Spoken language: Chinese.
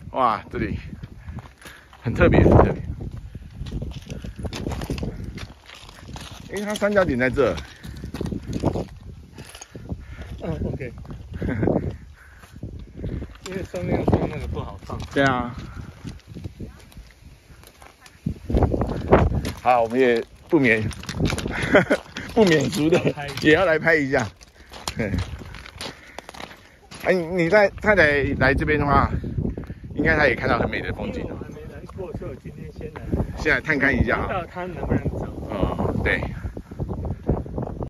哇，这里很特别，很特别。因为它三角点在这。 OK。因为上面要放那个不好放。 对啊。好，我们也不免俗的，也要来拍一下。对。哎，你带太太来这边的话，应该她也看到很美的风景哦。 我还没来过，所以我今天先来。 先来探看一下。 不知道她能不能走。 哦，对。